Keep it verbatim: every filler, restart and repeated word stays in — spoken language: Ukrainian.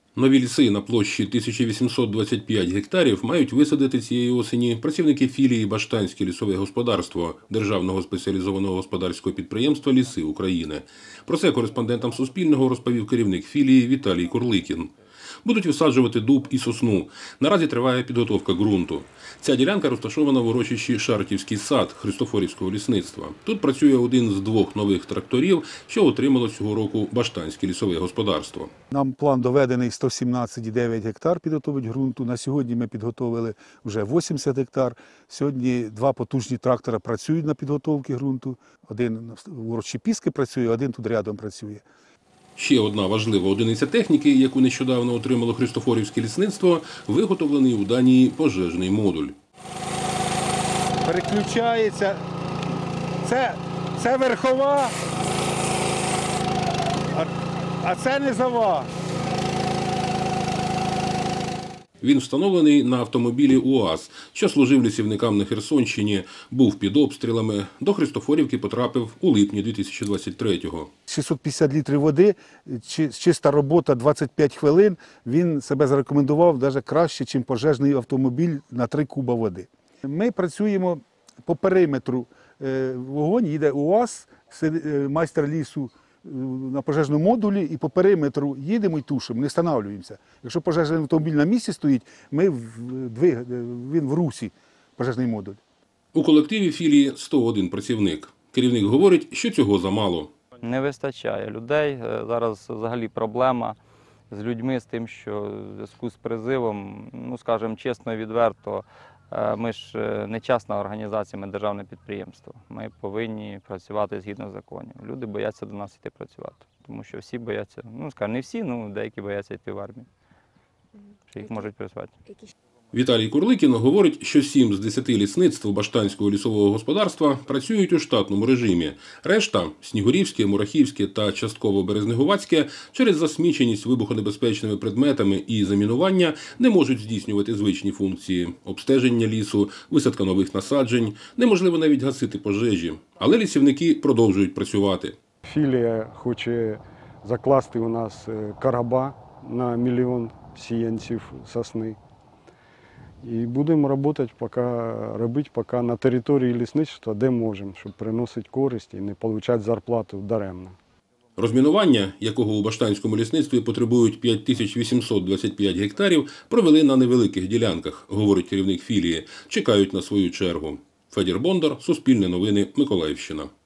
Нові ліси на площі тисяча вісімсот двадцять п'ять гектарів мають висадити цієї осені працівники філії «Баштанське лісове господарство» Державного спеціалізованого господарського підприємства «Ліси України». Про це кореспондентам Суспільного розповів керівник філії Віталій Курликін. Будуть висаджувати дуб і сосну. Наразі триває підготовка ґрунту. Ця ділянка розташована в урочищі Шартівський сад Христофорівського лісництва. Тут працює один з двох нових тракторів, що отримало цього року Баштанське лісове господарство. Нам план доведений сто сімнадцять цілих дев'ять гектар підготовити ґрунту. На сьогодні ми підготовили вже вісімдесят гектар. Сьогодні два потужні трактора працюють на підготовці ґрунту. Один в урочищі Піски працює, один тут рядом працює. Ще одна важлива одиниця техніки, яку нещодавно отримало Христофорівське лісництво, виготовлений у Данії пожежний модуль. Переключається. Це, це верхова, а, а це низова. Він встановлений на автомобілі УАЗ, що служив лісівникам на Херсонщині, був під обстрілами. До Христофорівки потрапив у липні дві тисячі двадцять третього. шістсот п'ятдесят літрів води, чиста робота двадцять п'ять хвилин. Він себе зарекомендував навіть краще, ніж пожежний автомобіль на три куба води. Ми працюємо по периметру. Вогонь їде УАЗ, майстер лісу на пожежному модулі, і по периметру їдемо і тушимо, не встановлюємося. Якщо пожежний автомобіль на місці стоїть, ми в, він в русі, пожежний модуль. У колективі філії сто один працівник. Керівник говорить, що цього замало. Не вистачає людей. Зараз взагалі проблема з людьми, з тим, що в зв'язку з призивом, ну, скажімо чесно і відверто, ми ж не частна організація, ми державне підприємство. Ми повинні працювати згідно законів. Люди бояться до нас йти працювати, тому що всі бояться, ну, скажімо, не всі, ну, деякі бояться йти в армію, що їх можуть працювати. Віталій Курликін говорить, що сім з десяти лісництв Баштанського лісового господарства працюють у штатному режимі. Решта – Снігурівське, Мурахівське та частково Березнегуватське – через засміченість вибухонебезпечними предметами і замінування не можуть здійснювати звичні функції – обстеження лісу, висадка нових насаджень, неможливо навіть гасити пожежі. Але лісівники продовжують працювати. Філія хоче закласти у нас короба на мільйон сіянців сосни. І будемо працювати, поки, робити поки на території лісництва, де можемо, щоб приносити користь і не отримати зарплату даремно. Розмінування, якого у Баштанському лісництві потребують п'ять тисяч вісімсот двадцять п'ять гектарів, провели на невеликих ділянках, говорить керівник філії. Чекають на свою чергу. Федір Бондар, Суспільне новини, Миколаївщина.